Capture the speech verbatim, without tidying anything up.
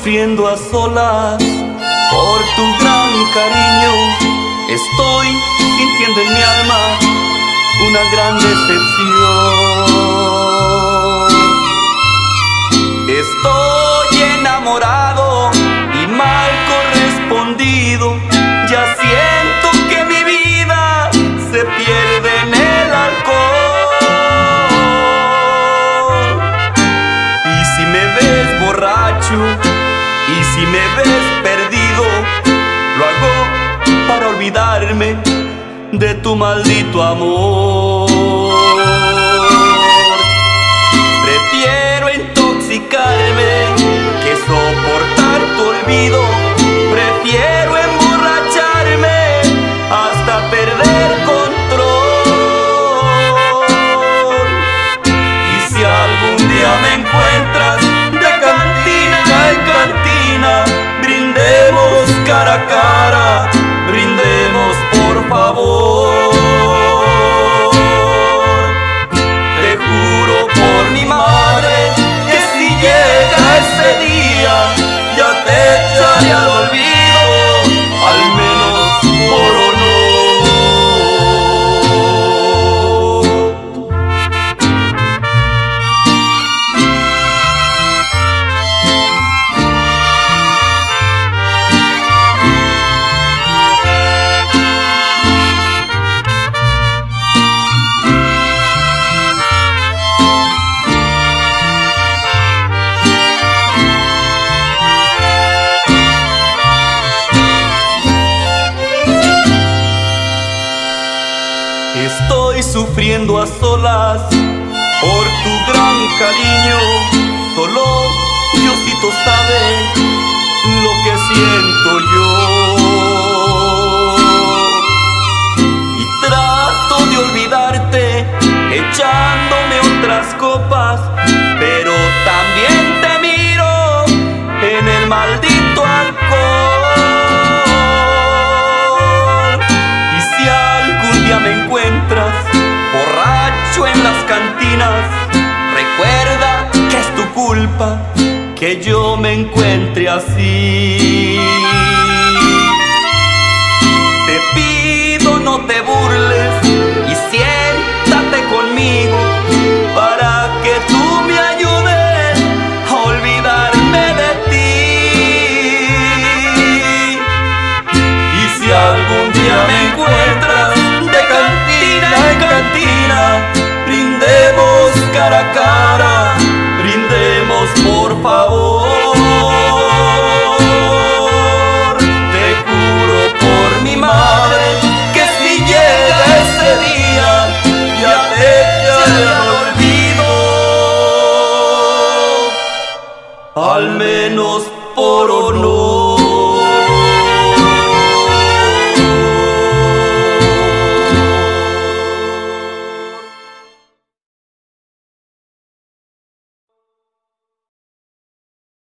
sufriendo a solas por tu gran cariño. Estoy sintiendo en mi alma una gran decepción. Estoy enamorado y mal correspondido. Ya siento que mi vida se pierde en el alcohol. Y si me ves borracho, y si me ves perdido, lo hago para olvidarme de tu maldito amor. Prefiero intoxicarme que soportar tu olvido. Prefiero emborracharme hasta perder control. Y si algún día me encuentras de cantina en cantina, brindemos cara a cara, brindemos por favor. Te juro por mi madre que si llega ese día ya te echaré al olvido, al menos por honor. Estoy sufriendo a solas por tu gran cariño. Solo Diosito sabe lo que siento yo. Y trato de olvidarte echándome otras copas, pero también te miro en el maldito alcohol. Y si algún día me encuentras borracho en las cantinas, recuerda que es tu culpa que yo me encuentre así. Te pido no te burles y siéntate conmigo para que tú me ayudes a olvidarme de ti. Y si algún día me encuentras de cantina en cantina, brindemos cara a cara, brindemos por favor. Te juro por mi madre que si llega ese día ya te echaré al olvido, al menos por honor.